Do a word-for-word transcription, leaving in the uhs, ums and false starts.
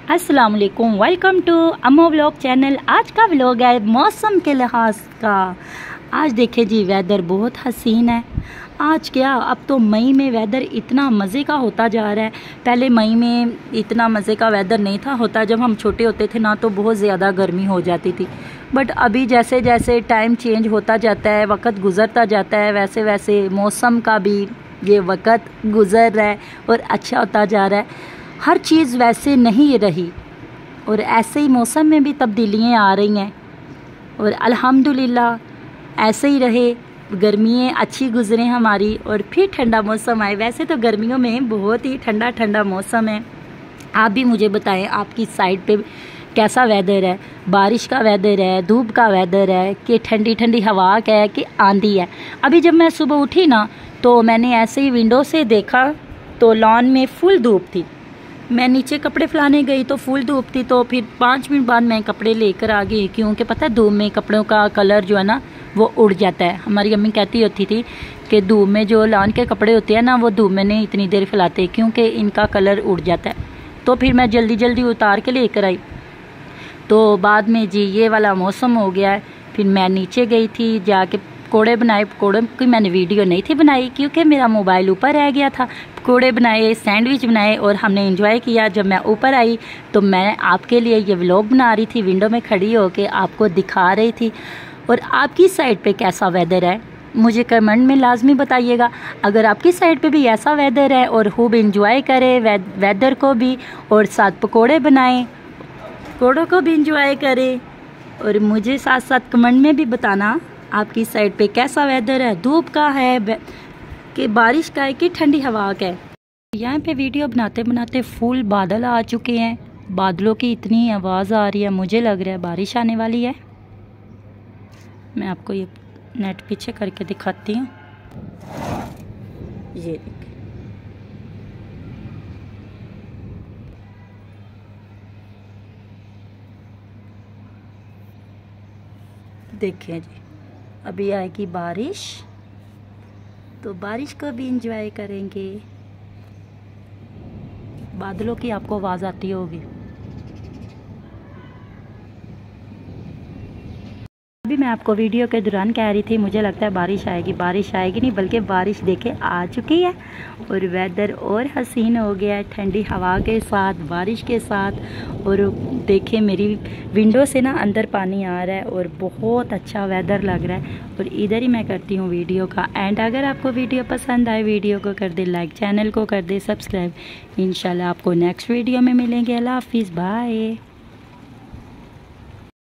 अस्सलाम वालेकुम, welcome to Ammo vlog channel. आज का व्लॉग है मौसम के लिहाज का। आज देखे जी वेदर बहुत हसीन है। आज क्या, अब तो मई में वेदर इतना मज़े का होता जा रहा है। पहले मई में इतना मज़े का वेदर नहीं था होता। जब हम छोटे होते थे ना तो बहुत ज़्यादा गर्मी हो जाती थी, बट अभी जैसे जैसे टाइम चेंज होता जाता है, वक्त गुज़रता जाता है, वैसे वैसे मौसम का भी ये वक्त गुज़र रहा है और अच्छा होता जा रहा है। हर चीज़ वैसे नहीं रही और ऐसे ही मौसम में भी तब्दीलियाँ आ रही हैं और अल्हम्दुलिल्लाह ऐसे ही रहे। गर्मियाँ अच्छी गुजरें हमारी और फिर ठंडा मौसम आए। वैसे तो गर्मियों में बहुत ही ठंडा ठंडा मौसम है। आप भी मुझे बताएं आपकी साइड पे कैसा वेदर है, बारिश का वेदर है, धूप का वेदर है, कि ठंडी ठंडी हवा का है, कि आंधी है। अभी जब मैं सुबह उठी ना तो मैंने ऐसे ही विंडो से देखा तो लॉन में फुल धूप थी। मैं नीचे कपड़े फैलाने गई तो फुल धूप थी, तो फिर पाँच मिनट बाद मैं कपड़े लेकर आ गई, क्योंकि पता है धूप में कपड़ों का कलर जो है ना वो उड़ जाता है। हमारी अम्मी कहती होती थी कि धूप में जो लॉन के कपड़े होते हैं ना वो धूप में नहीं इतनी देर फैलाते, क्योंकि इनका कलर उड़ जाता है। तो फिर मैं जल्दी जल्दी उतार के लेकर आई। तो बाद में जी ये वाला मौसम हो गया है। फिर मैं नीचे गई थी, जाके पकौड़े बनाए। पकौड़े की मैंने वीडियो नहीं थी बनाई क्योंकि मेरा मोबाइल ऊपर रह गया था। पकौड़े बनाए, सैंडविच बनाए और हमने एंजॉय किया। जब मैं ऊपर आई तो मैं आपके लिए ये व्लॉग बना रही थी, विंडो में खड़ी होकर आपको दिखा रही थी। और आपकी साइड पे कैसा वेदर है मुझे कमेंट में लाजमी बताइएगा। अगर आपकी साइड पे भी ऐसा वेदर है और खूब इंजॉय करें वे, वेदर को भी, और साथ पकौड़े बनाएं, पकौड़ों को भी इंजॉय करें, और मुझे साथ साथ कमेंट में भी बताना आपकी साइड पे कैसा वेदर है, धूप का है कि बारिश का है कि ठंडी हवा का है। यहाँ पे वीडियो बनाते बनाते फुल बादल आ चुके हैं। बादलों की इतनी आवाज़ आ रही है, मुझे लग रहा है बारिश आने वाली है। मैं आपको ये नेट पीछे करके दिखाती हूँ। ये देखिए जी, अभी आएगी बारिश तो बारिश को भी इंजॉय करेंगे। बादलों की आपको आवाज़ आती होगी। अभी मैं आपको वीडियो के दौरान कह रही थी मुझे लगता है बारिश आएगी। बारिश आएगी नहीं बल्कि बारिश देखे आ चुकी है और वेदर और हसीन हो गया है, ठंडी हवा के साथ, बारिश के साथ। और देखे मेरी विंडो से ना अंदर पानी आ रहा है और बहुत अच्छा वेदर लग रहा है। और इधर ही मैं करती हूँ वीडियो का एंड। अगर आपको वीडियो पसंद आए वीडियो को कर दे लाइक, चैनल को कर दे सब्सक्राइब। इंशाल्लाह आपको नेक्स्ट वीडियो में मिलेंगे। अल्लाह हाफिज़, बाय।